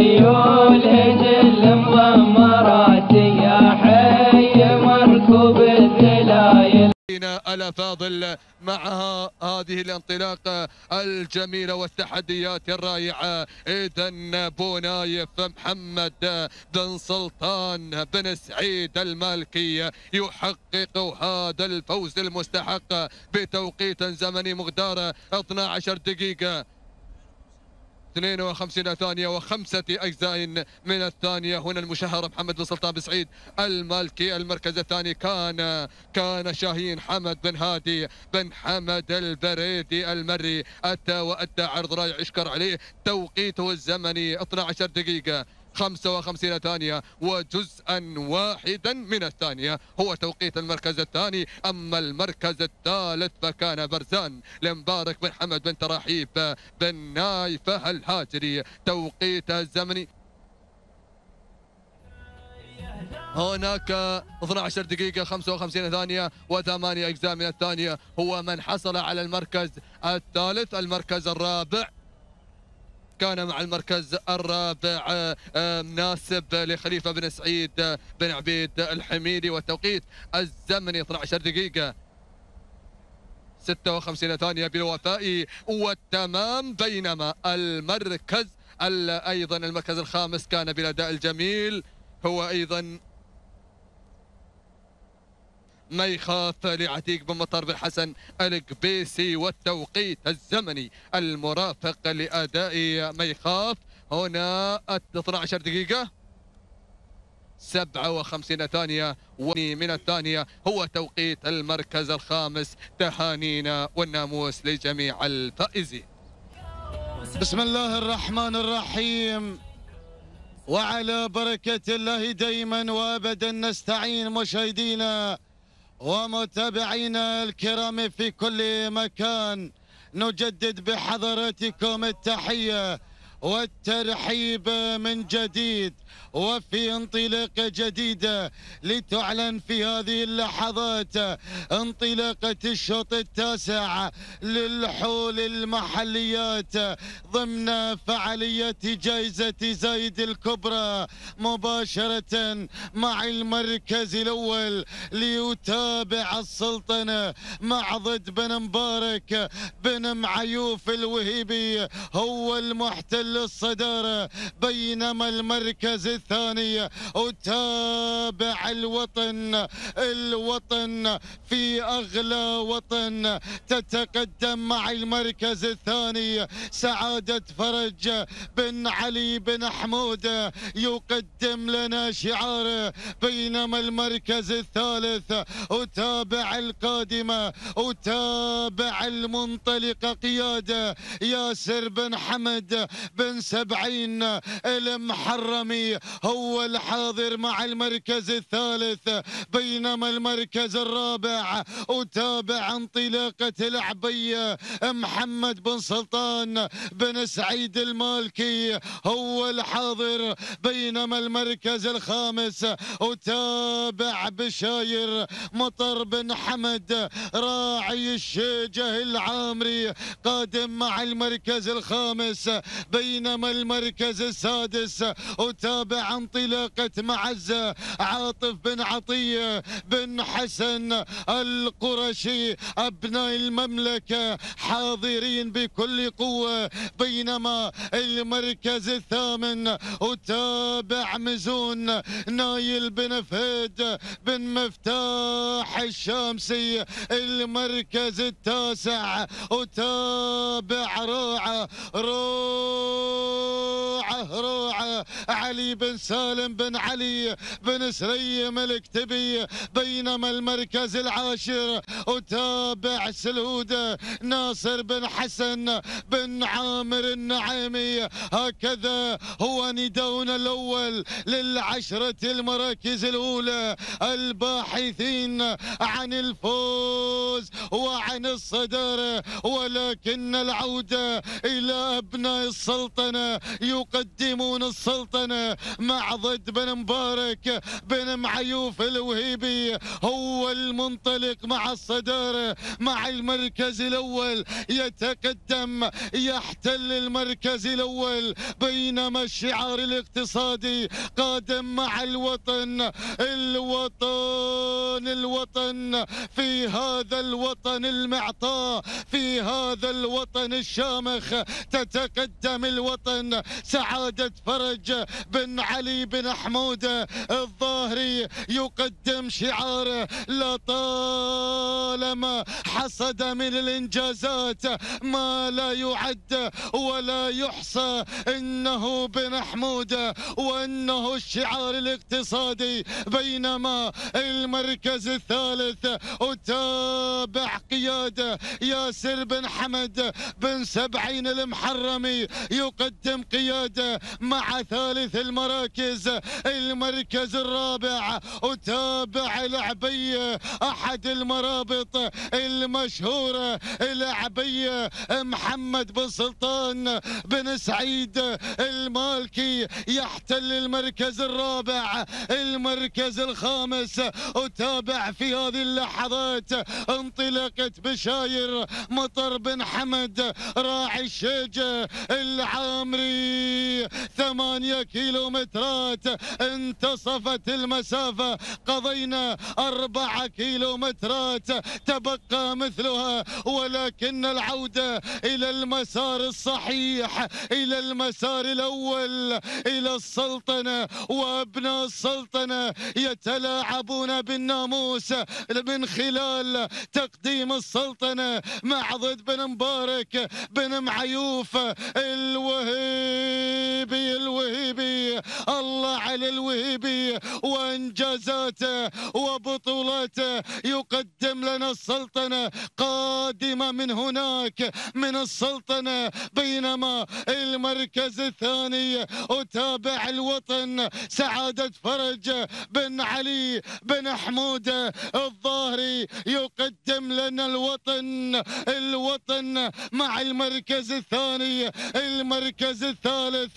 خيول جل مضمرات يا حي مركوب الذلايل. الأفاضل معها هذه الانطلاقة الجميلة والتحديات الرائعة. إذن بو نايف محمد بن سلطان بن سعيد المالكي يحقق هذا الفوز المستحق بتوقيت زمني مقداره 12 دقيقة 52 ثانية و5 أجزاء من الثانية. هنا المشهر محمد بن سلطان بن سعيد المالكي. المركز الثاني كان شاهين حمد بن هادي بن حمد البريدي المري. أدى عرض رائع يشكر عليه. توقيته الزمني 12 دقيقة 55 ثانية وجزءا واحدا من الثانية هو توقيت المركز الثاني. أما المركز الثالث فكان برزان لمبارك بن حمد بن تراحيب بن نايفة الهاجري. توقيته الزمني هناك 12 دقيقة 55 ثانية و8 أجزاء من الثانية. هو من حصل على المركز الثالث. المركز الرابع كان مع المركز الرابع مناسب لخليفة بن سعيد بن عبيد الحميدي. والتوقيت الزمني 12 دقيقة 56 ثانية بالوفاء والتمام. بينما المركز أيضا المركز الخامس كان بالأداء الجميل هو أيضا ما يخاف لعتيق بن مطر بن حسن القبيسي. والتوقيت الزمني المرافق لأداء ما يخاف هنا 12 دقيقة 57 ثانية من الثانية هو توقيت المركز الخامس. تهانينا والناموس لجميع الفائزين. بسم الله الرحمن الرحيم. وعلى بركة الله دائما وابدا نستعين مشاهدينا ومتابعينا الكرام في كل مكان. نجدد بحضراتكم التحية والترحيب من جديد وفي انطلاقة جديدة لتعلن في هذه اللحظات انطلاقة الشوط التاسع للحول المحليات ضمن فعالية جائزة زايد الكبرى مباشرة مع المركز الأول. ليتابع السلطنة مع ضد بن مبارك بن معيوف الوهيبي هو المحتل الصدارة. بينما المركز الثاني وتابع الوطن في أغلى وطن تتقدم مع المركز الثاني سعادة فرج بن علي بن حمود يقدم لنا شعاره. بينما المركز الثالث وتابع القادمة وتابع المنطلقة قيادة ياسر بن حمد بن 70 المحرمي هو الحاضر مع المركز الثالث. بينما المركز الرابع وتابع انطلاقة العبية محمد بن سلطان بن سعيد المالكي هو الحاضر. بينما المركز الخامس وتابع بشاير مطر بن حمد راعي الشيجة العامري قادم مع المركز الخامس. بينما المركز السادس وتابع انطلاقة معزة عاطف بن عطية بن حسن القرشي أبناء المملكة حاضرين بكل قوة. بينما المركز الثامن وتابع مزون نايل بن فهد بن مفتاح الشامسي. المركز التاسع وتابع روعة علي بن سالم بن علي بن سريم الكتبي. بينما المركز العاشر وتابع سلودة ناصر بن حسن بن عامر النعيمي. هكذا هو نداؤنا الأول للعشرة المراكز الأولى الباحثين عن الفوز وعن الصدارة. ولكن العودة إلى أبناء السلطنة يقدمون الصدارة السلطنة معضد بن مبارك بن معيوف الوهيبي هو المنطلق مع الصدارة مع المركز الأول، يتقدم يحتل المركز الأول، بينما الشعار الاقتصادي قادم مع الوطن. الوطن في هذا الوطن المعطاء، في هذا الوطن الشامخ تتقدم الوطن. سعادة فرج بن علي بن حمودة الظاهري يقدم شعاره: لطالما حصد من الإنجازات ما لا يعد ولا يحصى إنه بن حمودة وإنه الشعار الاقتصادي. بينما المركز الثالث أتابع قيادة ياسر بن حمد بن سبعين المحرمي يقدم قيادة مع ثالث المراكز. المركز الرابع أتابع العبية أحد المرابط المشهورة العبية محمد بن سلطان بن سعيد المالكي يحتل المركز الرابع. المركز الخامس أتابع في هذه اللحظات انطلاقة بشاير مطر بن حمد راعي الشيجة العامري 8 كيلومترات انتصفت المسافة، قضينا 4 كيلومترات تبقى مثلها، ولكن العودة إلى المسار الصحيح، إلى المسار الأول، إلى السلطنة. وأبناء السلطنة يتلاعبون بالناموس من خلال تقديم السلطنة معضد بن مبارك بن معيوف الوهيبي الله على الوهيبي وانجازاته وبطولاته. يقدم لنا السلطنة قادمة من هناك من السلطنة. بينما المركز الثاني أتابع الوطن سعادة فرج بن علي بن حمودة الظاهري يقدم لنا الوطن مع المركز الثاني. المركز الثالث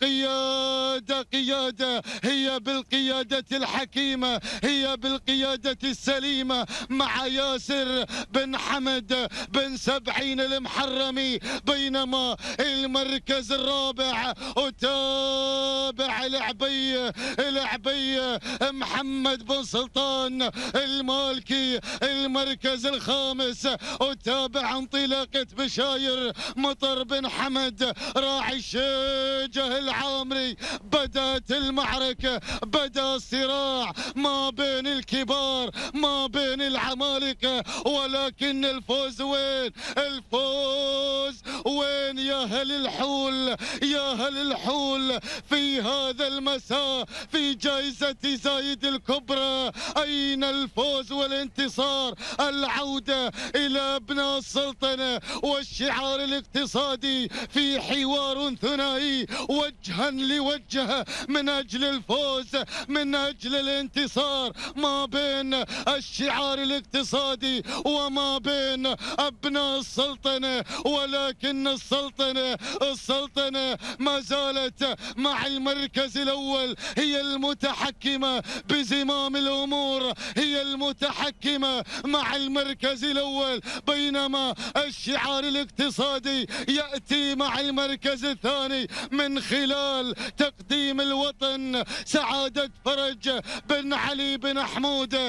قيادة هي بالقيادة الحكيمة، هي بالقيادة السليمة مع ياسر بن حمد بن سبعين المحرمي. بينما المركز الرابع أتابع العبية محمد بن سلطان المالكي. المركز الخامس أتابع انطلاقة بشاير مطر بن حمد راعي الشيجة العامري. بدأت المعركة، بدأ الصراع ما بين الكبار ما بين العمالقة، ولكن الفوز وين؟ الفوز وين يا هل الحول؟ يا هل الحول في هذا المساء في جائزة زايد الكبرى؟ أين الفوز والانتصار؟ العودة إلى أبناء السلطنة والشعار الاقتصادي في حوار ثنائي وجها لوجه من أجل الفوز من أجل الانتصار ما بين الشعار الاقتصادي وما بين أبناء السلطنة. ولكن السلطنة ما زالت مع المركز الأول، هي المتحكمة بزمام الأمور، هي المتحكمة مع المركز الأول. بينما الشعار الاقتصادي يأتي مع المركز الثاني من خلال تقديم الوطن سعادة فرج بن علي بن حمودة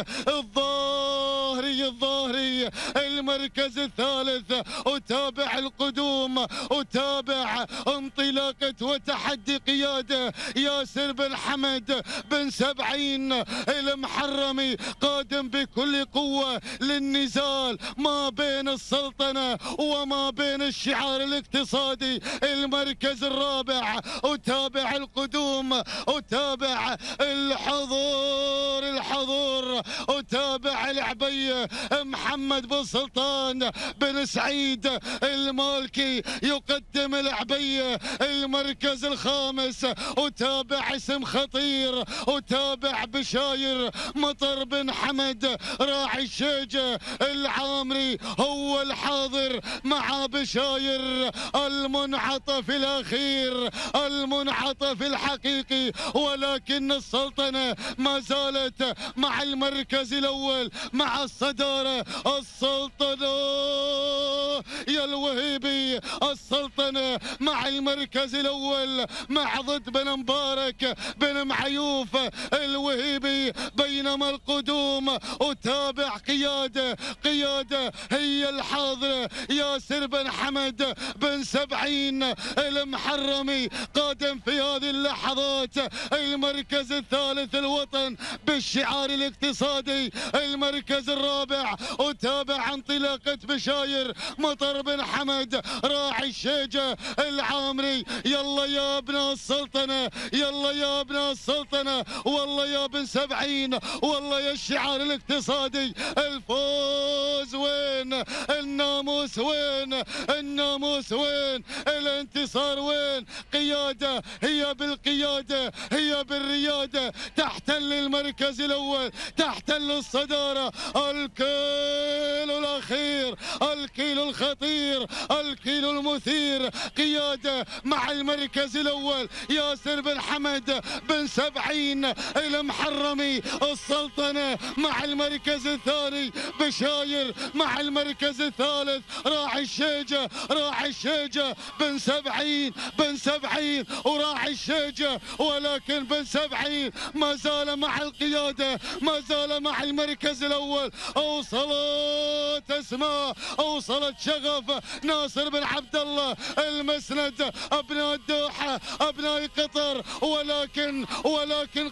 الظاهري. المركز الثالث أتابع القدوم، أتابع انطلاقة وتحدي قيادة ياسر بن حمد بن سبعين المحرمي قادم بكل قوة للنزال ما بين السلطنة وما بين الشعار الاقتصادي. المركز الرابع أتابع القدوم، أتابع الحضور، أتابع العبية محمد بن سلطان بن سعيد المالكي يقدم العبية. المركز الخامس أتابع اسم خطير، أتابع بشاير مطر بن حمد راعي الشيجة العامري هو الحاضر مع بشاير المنعطف الأخير، المنعطف الحقيقي، ولكن السلطنة ما زالت مع المركز الأول مع الصدارة. السلطنة يا الوهيبي، السلطنة مع المركز الأول مع ضد بن مبارك بن معيوف الوهيبي، بينما القدوم وتابع قيادة هي الحاضرة. ياسر بن حمد بن 70 المحرمي قادم في هذه اللحظات المركز الثالث الوطن بالشعار الاقتصادي. المركز الرابع وتابع انطلاقة بشاير مطر بن حمد راعي الشيجة العامري. يلا يا ابن السلطنة، يلا يا ابن السلطنة، والله يا بن 70، والله يا الشعار الاقتصادي. الفوز وين؟ الناموس وين؟ الناموس وين؟ الانتصار وين؟ قيادة، هي بالقيادة، هي بالريادة، تحتل المركز الأول، تحتل الصدارة. الكيلو الأخير، الكيلو الخطير، الكيلو المثير، قيادة مع المركز الأول ياسر بن حمد بن 70 المحرمي. السلطنة مع المركز الثاني بشاير مع المركز الثالث راعي الشيجة، راعي الشيجة بن 70 بن 70 وراعي الشيجة، ولكن بن 70 ما زال مع القيادة، ما زال مع المركز الأول. أوصلت أسماء، أوصلت شغف ناصر بن عبد الله المسند، أبناء الدوحة، أبناء قطر، ولكن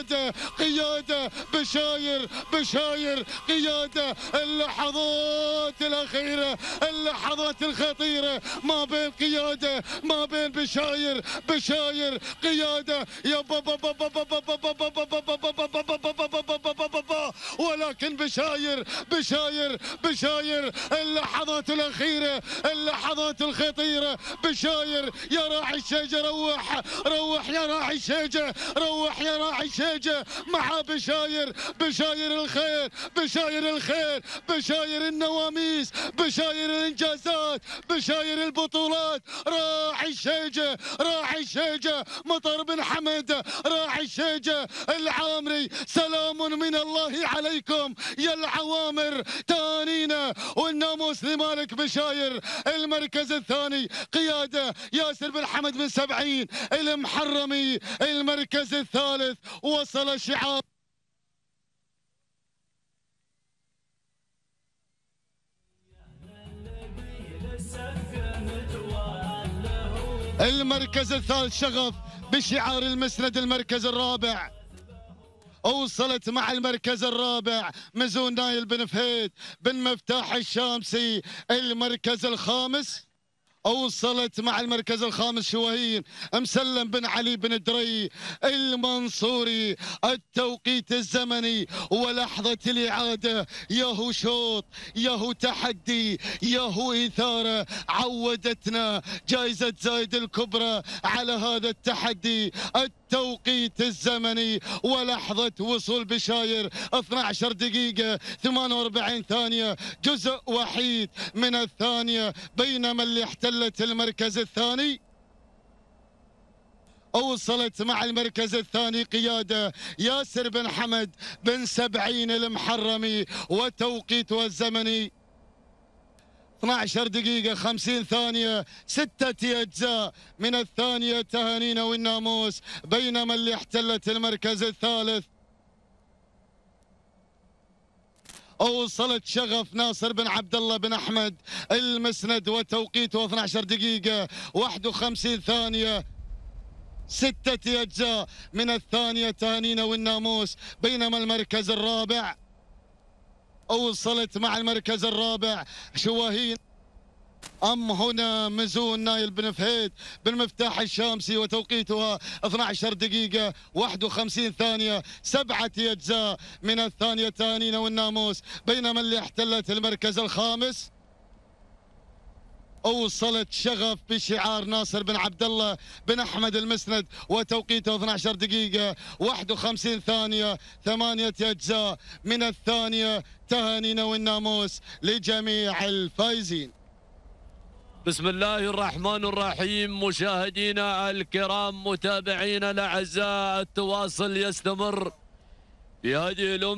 قيادة بشاير، بشاير قيادة. اللحظات الأخيرة، اللحظات الخطيرة ما بين قيادة ما بين بشاير، بشاير قيادة يا بابا بابا بابا بابا بابا، ولكن بشاير بشاير بشاير. اللحظات الأخيرة، اللحظات الخطيرة. بشاير يا راعي الشيجة، روح روح يا راعي الشيجة، روح يا راعي الشيجة مع بشاير، بشاير الخير، بشاير الخير، بشاير النواميس، بشاير الإنجازات، بشاير البطولات. راعي الشيجة، راعي الشيجة مطر بن حمد، راعي الشيجة العامري. سلام من الله عليكم يا العوامر، تانينا والناموس لمالك بشاير. المركز الثاني قيادة ياسر بن حمد بن 70 المحرمي. المركز الثالث وصل شعار المركز الثالث شغف بشعار المسند. المركز الرابع وصلت مع المركز الرابع مزون نايل بن فهيد بن مفتاح الشامسي. المركز الخامس وصلت مع المركز الخامس شواهين مسلم بن علي بن الدري المنصوري. التوقيت الزمني ولحظة الإعادة، ياهو شوط، ياهو تحدي، ياهو إثارة. عودتنا جائزة زايد الكبرى على هذا التحدي. التوقيت الزمني ولحظة وصول بشاير 12 دقيقة 48 ثانية، جزء وحيد من الثانية. بينما اللي احتلت المركز الثاني وصلت مع المركز الثاني قيادة ياسر بن حمد بن 70 المحرمي، وتوقيته الزمني 12 دقيقة 50 ثانية 6 أجزاء من الثانية. تهانينا والناموس. بينما اللي احتلت المركز الثالث وصلت شغف ناصر بن عبد الله بن أحمد المسند، وتوقيته 12 دقيقة 51 ثانية 6 أجزاء من الثانية. تهانينا والناموس. بينما المركز الرابع وصلت مع المركز الرابع شواهين هنا مزون نايل بن فهيد بن مفتاح الشامسي، وتوقيتها 12 دقيقة 51 ثانية 7 أجزاء من الثانية. تهانينا والناموس. بينما اللي احتلت المركز الخامس وصلت شغف بشعار ناصر بن عبد الله بن احمد المسند، وتوقيته 12 دقيقة 51 ثانية 8 أجزاء من الثانية. تهانينا والناموس لجميع الفائزين. بسم الله الرحمن الرحيم. مشاهدينا الكرام، متابعينا الاعزاء، التواصل يستمر في هذه